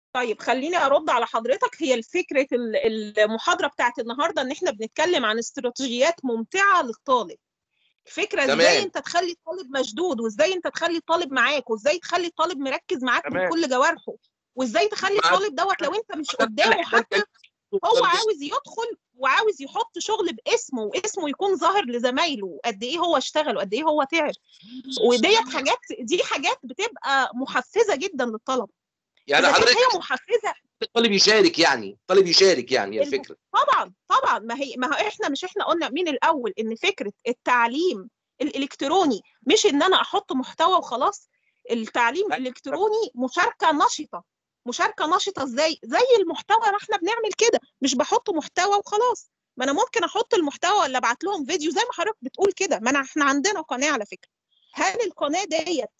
طيب خليني ارد على حضرتك. هي الفكره المحاضره بتاعت النهارده ان احنا بنتكلم عن استراتيجيات ممتعه للطالب. الفكره ازاي تمام انت تخلي الطالب مشدود، وازاي انت تخلي الطالب معاك، وازاي تخلي الطالب مركز معاك من تمام كل جوارحه، وازاي تخلي مع الطالب دوت لو انت مش قدامه حتى هو عاوز يدخل وعاوز يحط شغل باسمه، واسمه يكون ظاهر لزمايله قد ايه هو اشتغل وقد ايه هو تعب. وديت حاجات، دي حاجات بتبقى محفزه جدا للطلبه. يعني اذا كانت حضرتك هي محفزه، الطالب يشارك، يعني الطالب يشارك، يعني الفكره. طبعا طبعا. ما هو احنا قلنا من الاول ان فكره التعليم الالكتروني مش ان انا احط محتوى وخلاص. التعليم الالكتروني مشاركه نشطه. مشاركه نشطه ازاي؟ زي المحتوى ما احنا بنعمل كده، مش بحط محتوى وخلاص. ما انا ممكن احط المحتوى ولا ابعت لهم فيديو زي ما حضرتك بتقول كده. ما احنا عندنا قناه على فكره. هل القناه ديت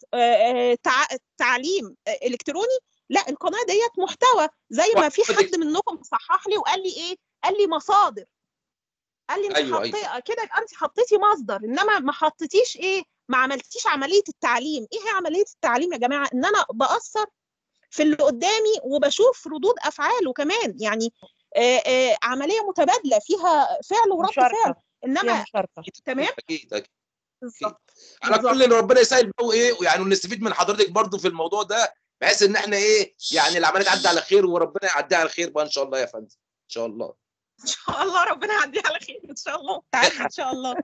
تعليم الكتروني؟ لا، القناه ديت محتوى. زي ما في حد منكم صحح لي وقال لي ايه، قال لي مصادر. قال لي انت ايوه حطيتي كده، يبقى انت حطيتي مصدر، انما ما حطيتيش ايه، ما عملتيش عمليه التعليم. ايه هي عمليه التعليم يا جماعه؟ ان انا باثر في اللي قدامي وبشوف ردود افعاله كمان. يعني عمليه متبادله فيها فعل ورد فعل. مشاركه، انما فيها مشاركه. تمام. اكيد بالظبط على كل ربنا يسهل بقى، وايه يعني، ونستفيد من حضرتك برضو في الموضوع ده، بحيث ان احنا ايه يعني العمليه تعدي على خير، وربنا يعديها على خير بقى ان شاء الله يا فندم. ان شاء الله ان شاء الله ربنا يعديها على خير ان شاء الله، تعدي ان شاء الله.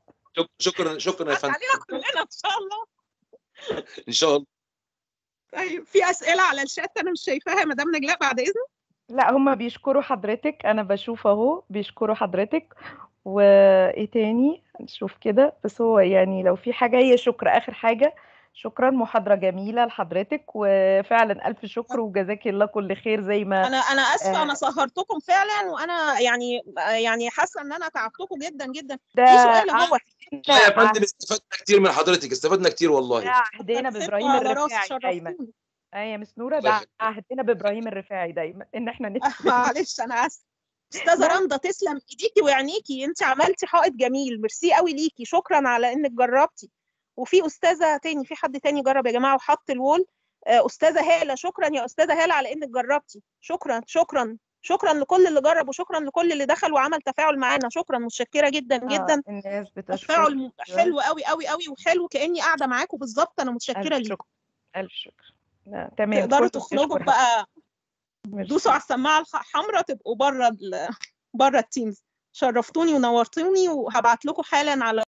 شكرا يا فندم. علينا كلنا ان شاء الله. ان شاء الله. طيب في اسئله على الشات انا مش شايفاها يا مدام نجلاء بعد اذنك. لا، هم بيشكروا حضرتك، انا بشوف اهو بيشكروا حضرتك. وايه تاني نشوف كده؟ بس هو يعني لو في حاجة، هي شكر اخر حاجة. شكرا، محاضرة جميلة لحضرتك، وفعلا الف شكر وجزاك الله كل خير زي ما انا اسفه، انا سهرتكم فعلا، وانا يعني حاسه ان انا تعبتكم جدا جدا. ده في سؤال اهو. يا فندم استفدنا كتير من حضرتك، استفدنا كتير والله. ده عهدنا بابراهيم على راسي، الرفاعي دايما. شرفتوني. يا مس نورة، ده عهدنا بابراهيم الرفاعي دايما ان احنا نسال. معلش انا اسفه. استاذه رندا تسلم ايديكي وعينيكي، انت عملتي حائط جميل، ميرسي قوي ليكي، شكرا على انك جربتي. وفي استاذه تاني، في حد تاني جرب يا جماعه وحط الوول. استاذه هاله، شكرا يا استاذه هاله على انك جربتي. شكرا شكرا شكرا لكل اللي جرب، وشكرا لكل اللي دخل وعمل تفاعل معانا. شكرا، متشكره جدا جدا. الناس بتشكر. تفاعل حلو قوي قوي قوي، وحلو كاني قاعده معاكم بالظبط. انا متشكره ليكم. الف شكر. تمام، تقدروا كله تخرجوا بيشكر بقى، دوسوا على السماعه الحمراء تبقوا بره التيمز. شرفتوني ونورتوني، وهبعت لكم حالا على